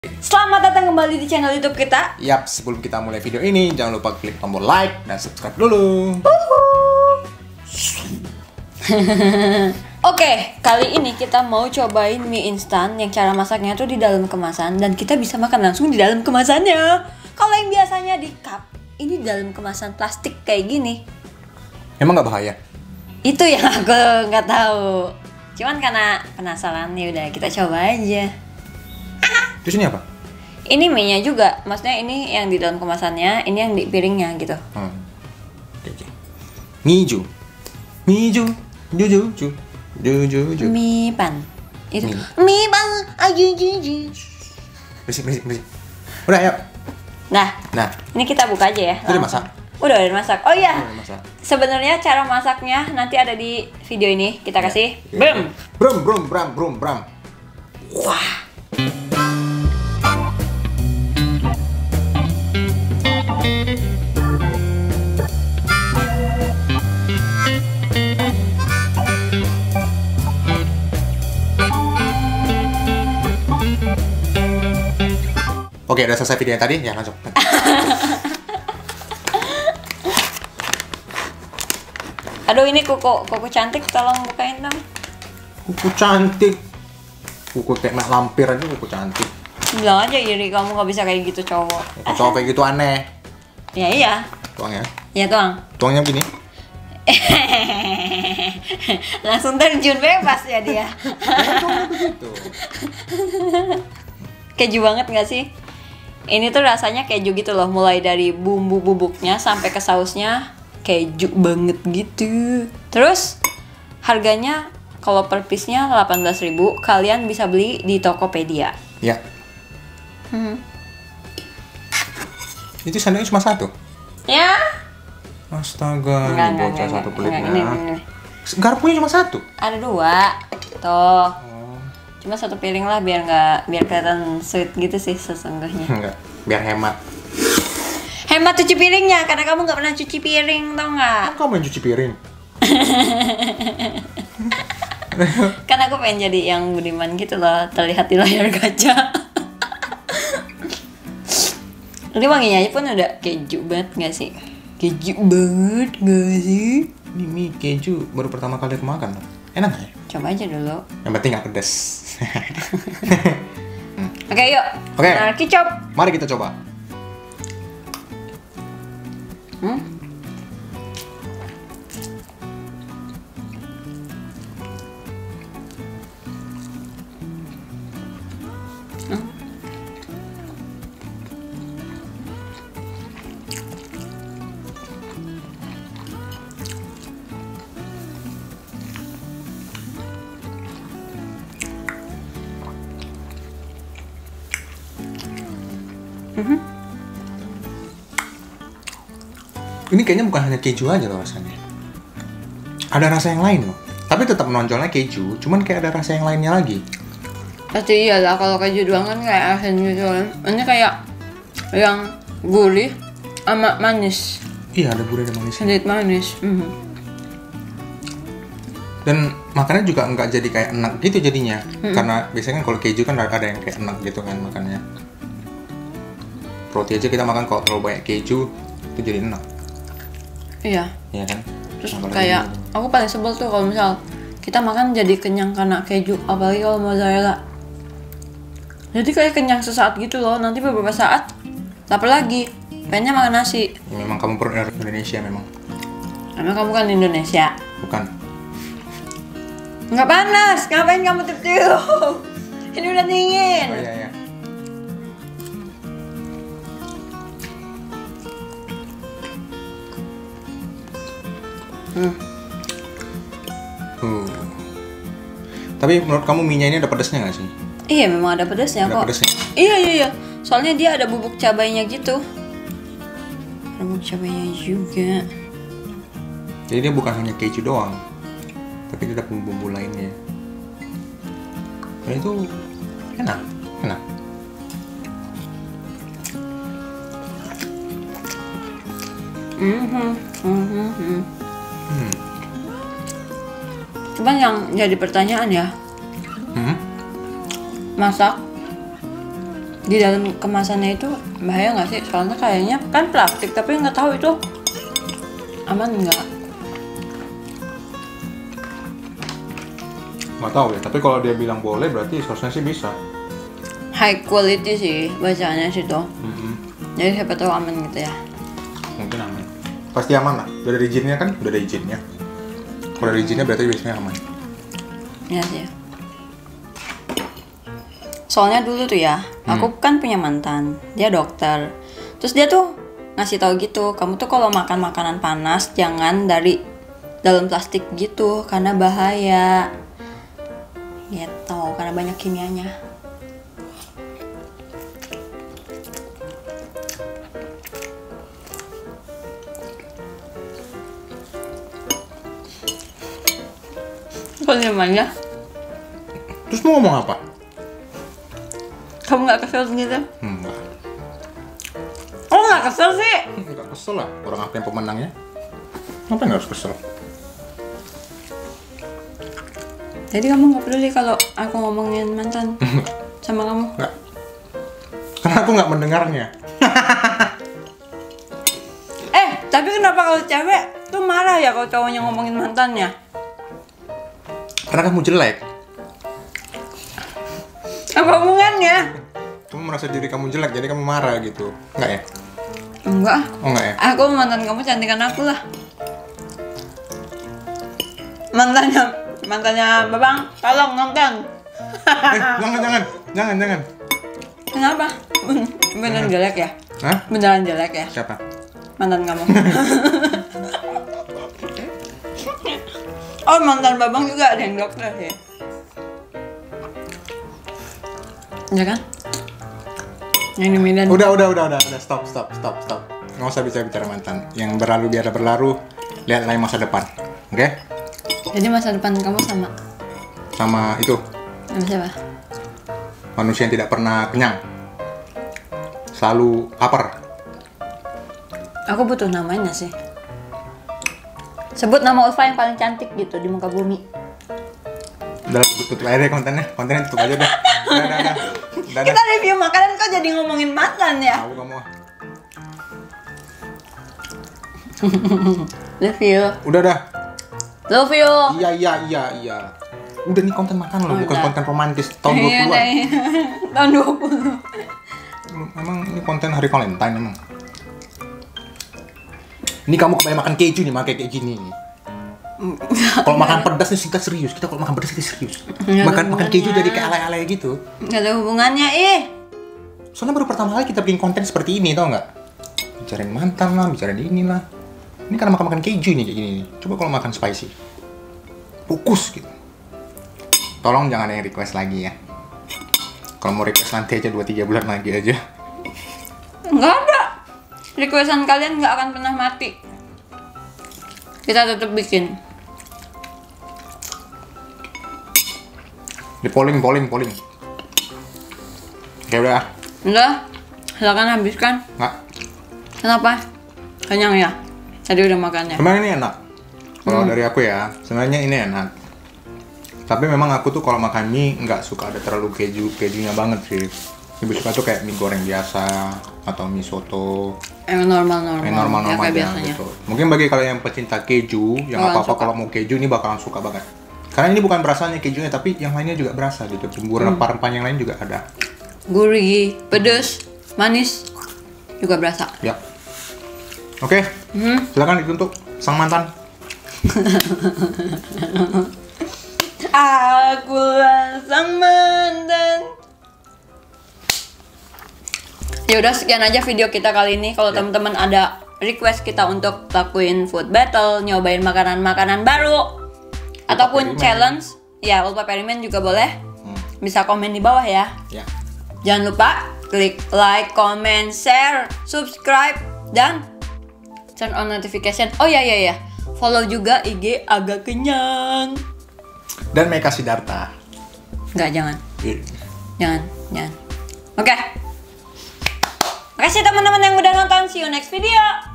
Selamat datang kembali di channel YouTube kita. Yap, sebelum kita mulai video ini, jangan lupa klik tombol like dan subscribe dulu. Oke, kali ini kita mau cobain mie instan yang cara masaknya tuh di dalam kemasan dan kita bisa makan langsung di dalam kemasannya. Kalau yang biasanya di cup, ini dalam kemasan plastik kayak gini. Emang nggak bahaya? Itu yang aku nggak tahu. Cuman karena penasaran, ya udah kita coba aja. Terus ini apa? Ini mie-nya juga, maksudnya ini yang di dalam kemasannya, ini yang di piringnya gitu. Oke. Miju, miju, juju, juju. Mie pan. Itu Mie. mie pan, aja. Berisik. Udah, ayo. Nah, ini kita buka aja ya. Itu udah langsung. masak? Udah masak. Oh iya. Udah masak. Sebenarnya cara masaknya nanti ada di video ini. Kita kasih. Bram. Wah. Oke, udah selesai videonya tadi, ya langsung. Aduh, ini kuku cantik, tolong bukain dong. Kuku cantik. Kuku kayak mak lampir aja kuku cantik. Bilang aja jadi kamu nggak bisa kayak gitu cowok. Kuku cowok kayak gitu aneh. Ya iya. Tuang ya. Ya tuang. Tuangnya begini. Langsung terjun bebas ya dia. Tuangnya begitu. Keju banget nggak sih? Ini tuh rasanya keju gitu loh, mulai dari bumbu bubuknya sampai ke sausnya keju banget gitu. Terus harganya kalau per piece-nya 18.000, kalian bisa beli di Tokopedia. Ya. Itu sandalnya cuma satu. Ya. Astaga, ini bocah satu pelitnya. Ini. Garpunya cuma satu. Ada dua. Tuh. Cuma satu piring lah biar kelihatan sweet gitu sih sesungguhnya. Enggak, biar hemat. Hemat cuci piringnya karena kamu nggak pernah cuci piring, tau nggak? Kamu yang cuci piring. Kan aku pengen jadi yang budiman gitu loh, terlihat di layar kaca. Ini wanginya aja pun udah keju banget nggak sih? Keju banget nggak sih? Ini mie keju baru pertama kali aku makan. Enak nggak ya? Coba aja dulu. Yang penting nggak pedas. Oke, yuk. Oke. Nah, kicap. Mari kita coba. Ini kayaknya bukan hanya keju aja loh rasanya. Ada rasa yang lain loh. Tapi tetap menonjolnya keju, cuman kayak ada rasa yang lainnya lagi. Pasti iyalah, kalau keju doang kan kayak asin gitu kan. Ini kayak yang gurih sama manis. Iya, ada gurih dan manis. Sedikit manis. Dan makannya juga nggak jadi kayak enak gitu jadinya. Karena biasanya kan kalau keju kan ada yang kayak enak gitu kan makannya. Roti aja kita makan kalau terlalu banyak keju itu jadi enak. Iya. Iya kan? Terus Apalagi kayak aku paling sebel tuh kalau misal kita makan jadi kenyang karena keju, apalagi kalau mozzarella. Jadi kayak kenyang sesaat gitu loh, nanti beberapa saat lapar lagi, pengennya makan nasi. ya, memang kamu perlu Indonesia memang. Emang kamu kan di Indonesia? Bukan. Nggak panas, ngapain kamu tiup-tiup? Ini udah dingin. Oh iya. Tapi menurut kamu mie-nya ini ada pedasnya nggak sih? Iya, memang ada pedasnya Ada kok. pedasnya? Iya. Soalnya dia ada bubuk cabainya gitu. Ada bubuk cabainya juga. Jadi dia bukan hanya keju doang, tapi dia ada bumbu-bumbu lainnya. Dan itu enak. Cuman yang jadi pertanyaan ya, masak Di dalam kemasannya itu bahaya nggak sih? Soalnya kayaknya kan plastik, tapi nggak tahu itu aman nggak. Nggak tahu ya, tapi kalau dia bilang boleh berarti seharusnya sih bisa. High quality sih bacanya situ. Jadi siapa tahu aman gitu ya. Mungkin aman. Pasti aman lah. Udah ada izinnya kan? Udah ada izinnya. Kalau ada izinnya berarti biasanya aman. Iya sih. Soalnya dulu tuh ya, aku kan punya mantan, dia dokter. Terus dia tuh ngasih tahu gitu, kamu tuh kalau makan makanan panas jangan dari dalam plastik gitu, karena bahaya. Gitu, karena banyak kimianya. Kok namanya? Terus mau ngomong apa? Kamu nggak kesel gitu? Enggak. Oh nggak kesel sih? Enggak kesel lah. Orang aku yang pemenangnya. Kenapa nggak harus kesel? Jadi kamu nggak peduli kalau aku ngomongin mantan sama kamu? Enggak. Karena aku nggak mendengarnya. Tapi kenapa kalau cewek tuh marah ya kalau cowoknya ngomongin mantannya? Karena kamu jelek. Apa hubungannya? Kamu merasa diri kamu jelek, jadi kamu marah gitu. Enggak ya? Enggak. Oh enggak ya? Aku mantan kamu cantikan aku lah. Mantannya Babang, tolong nonton. Jangan. Kenapa? Beneran jelek ya? Hah? Beneran jelek ya? Siapa? Mantan kamu. Oh, mantan Babang juga ada yang dokter sih. Ya kan? Yang di Medan. Udah, stop. Nggak usah bicara mantan. Yang berlalu biarlah berlalu. Lihatlah yang masa depan, oke? Jadi masa depan kamu Sama itu. sama siapa? Manusia yang tidak pernah kenyang. Selalu lapar. Aku butuh namanya sih. Sebut nama Ulfa yang paling cantik gitu di muka bumi. Udah, tutup aja deh kontennya tutup aja deh. Udah. Kita review makanan kok jadi ngomongin mantan ya? Tahu kamu. Review. Udah dah. Love you. Iya. Udah nih konten makan loh, bukan Udah. konten romantis tahun 20-an. Tahun 20. Emang ini konten hari Valentine emang. Ini kamu kebanyakan makan keju nih, kayak gini. Kalau makan pedas nih kita serius. Kita kalau makan pedas kita serius. Makan keju jadi kayak alay-alay gitu. Gak ada hubungannya Soalnya baru pertama kali kita bikin konten seperti ini, tau nggak? Bicarain mantan lah, bicarain inilah. Ini karena makan keju nih kayak gini nih. Coba kalau makan spicy, fokus gitu. Tolong jangan ada yang request lagi ya. Kalau mau request nanti aja 2-3 bulan lagi aja. Nggak ada. Requestan kalian nggak akan pernah mati. Kita tetap bikin. Di polling. Oke udah. Udah, silakan habiskan. Nggak. Kenapa? Kenyang ya? Tadi udah makannya. Sebenarnya ini enak. Kalau dari aku ya, sebenarnya ini enak. Tapi memang aku tuh kalau makan mie nggak suka ada terlalu kejunya banget sih. Lebih suka tuh kayak mie goreng biasa atau mie soto. Yang normal-normal. Yang normal-normal ya, kayak aja biasanya. gitu. Mungkin bagi kalian yang pecinta keju, yang Bakalan apa-apa suka. kalau mau keju ini bakalan suka banget. Karena ini bukan berasanya kejunya, tapi yang lainnya juga berasa gitu. Bumbu rempah-rempah yang lain juga ada. Gurih, pedes, manis juga berasa. Ya. Oke, silakan dituntut sang mantan. Akulah sang mantan. Ya udah sekian aja video kita kali ini. Kalau teman-teman ada request kita untuk lakuin food battle, nyobain makanan-makanan baru, ataupun Peppermint. challenge, ya Ulfa Peppermint juga boleh. Bisa komen di bawah ya. Ya. Jangan lupa klik like, comment, share, subscribe, dan turn on notification. Oh ya. Follow juga IG Agak Kenyang. Dan Meka Sidarta. Enggak, jangan. Iya. Jangan. Oke. Makasih teman-teman yang udah nonton. See you next video.